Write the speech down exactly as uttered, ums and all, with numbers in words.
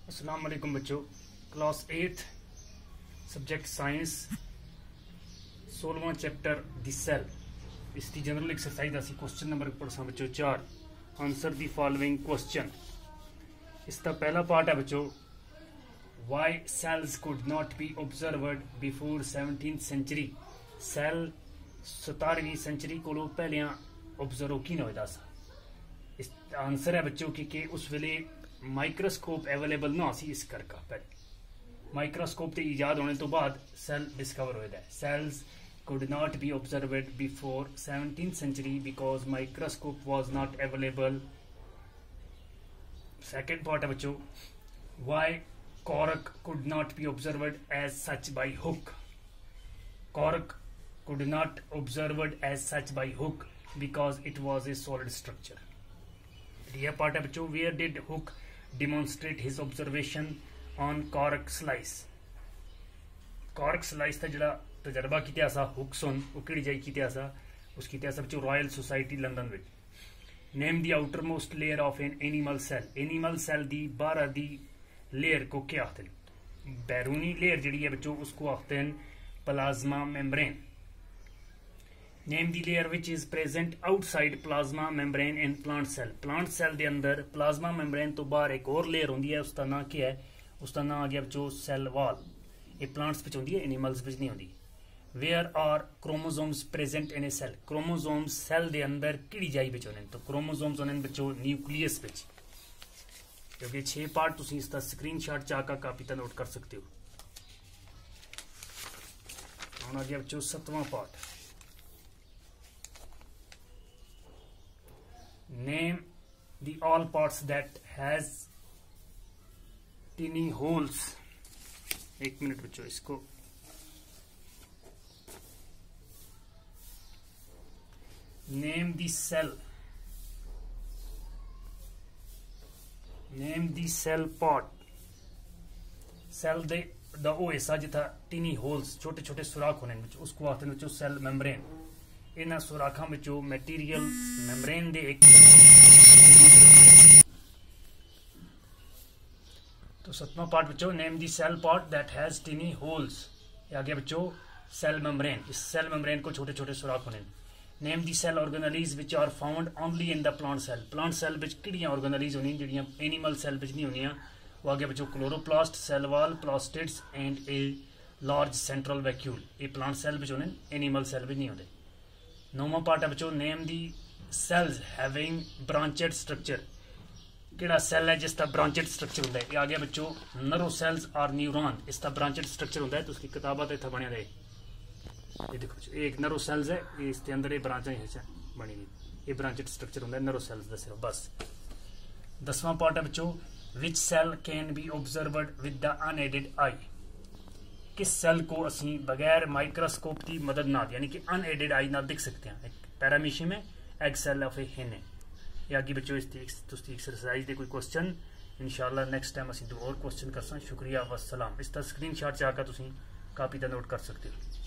अस्सलाम वालेकुम बच्चों, क्लास एट सब्जेक्ट साइंस सोलवा चैप्टर द सेल। इसकी जनरल एक्सरसाइज असी क्वेश्चन नंबर पढ़सा बच्चों चार। Answer the following question. इसका पहला पार्ट है बच्चों, why cells could not be observed before seventeen century. Cell सतारहवीं सेंचुरी को पहलियां ऑब्जर्व की होता सा। इस आंसर है बच्चों कि, कि उस वेले माइक्रोस्कोप अवेलेबल ना सी, इस करके पहले माइक्रोस्कोप के ईजाद होने तो बाद सैल डिस्कवर होता है। Cells could not be observed before seventeen century because microscope was not available. Second part है बच्चों, why cork could not be observed as such by Hooke. Cork could not observed as such by Hooke because it was a solid structure. यह part है बच्चों, where did Hooke demonstrate his observation on cork slice। cork slice का जड़ा तजर्बा किया सा हुक्सन वो किड़ी जाई किया सा उसकी किया सा बच्चों रॉयल सोसाइटी लंदन में। Name the outermost layer of an animal cell. Animal cell दी बारह दी लेयर को क्या आखते हैं? बैरूनी लेयर जड़ी है बच्चों उसको आखते हैं plasma membrane. Name the layer which is present outside plasma membrane in plant cell. Plant cell के अंदर प्लाज्मा मेम्ब्रेन तो बाहर एक और लेयर होंगी है, उसका नाम क्या है? उसका नाम आ गया बच्चों सेल वॉल। ये प्लांट्स विच होंगी है, एनिमल्स विच नहीं होंगी। Where are chromosomes present in a cell. Chromosomes cell के अंदर किड़ी जाई विच होने? तो क्रोमोसोम्स होने बच्चों न्यूक्लियस विच। क्योंकि छह पार्ट तुम इसका स्क्रीन शॉट चाका कापी तक नोट कर सकते हो। आ गया बच्चों सतवां part. Name the all parts that has tiny holes। एक मिनट बच्चों इसको name the cell name the cell part। Cell दे दा ओ हिस्सा जिथा टिनी होल्स छोटे छोटे सुराख होने बच्चों उसको आखते हैं बच्चों सेल मेम्ब्रेन। इन्हां सुराखां विचों मैटीरियल मेम्ब्रेन दे एक तो सतवां पार्ट बच्चों name the cell part that has tiny holes. ये आ गया बच्चों सेल मेम्ब्रेन। इस सेल मेम्ब्रेन को छोटे छोटे सुराख होने। Name the cell organelles which are found only in the plant cell. Plant cell which किहड़ियां ऑर्गेनलीज होनी जिहड़ियां एनिमल सेल विच नहीं होनियां? वो आ गया बच्चों chloroplast, cell wall, plastids and a large central vacuole. ये प्लांट सेल विच होने, एनिमल सेल विच नहीं होते। नौवां पार्ट है बच्चों name the cells having branched structure. किहड़ा सेल है जिसका ब्रांचेड स्ट्रक्चर होता है? ये आ गया बच्चों नर्व सेल्स और न्यूरॉन। इसका ब्रांचेड स्ट्रक्चर होता है। तो उसकी किताबा तो इतना बनया रहे। ये देखो बच्चों एक नर्व सेल्स है, इसके अंदर ये ब्रांचें बनी हुई। ये ब्रांचेड स्ट्रक्चर होता है नर्व सेल्स का सिर्फ बस। दसवां पार्ट है बच्चों which cell can be observed with the unaided eye. किस सेल को असी बगैर माइक्रोस्कोप की मदद ना यानी कि अनएडेड आई ना देख सकते हैं? पैरामीशियम है, एग सेल ऑफ ए हेन है। ये आगे बच्चों इस एक्सरसाइज दे कोई क्वेश्चन इंशाल्लाह नेक्स्ट टाइम असी दो और क्वेश्चन कर सकते। शुक्रिया वसलाम। इसका स्क्रीन शॉट चाहकर तुम कापी का नोट कर सकते हो।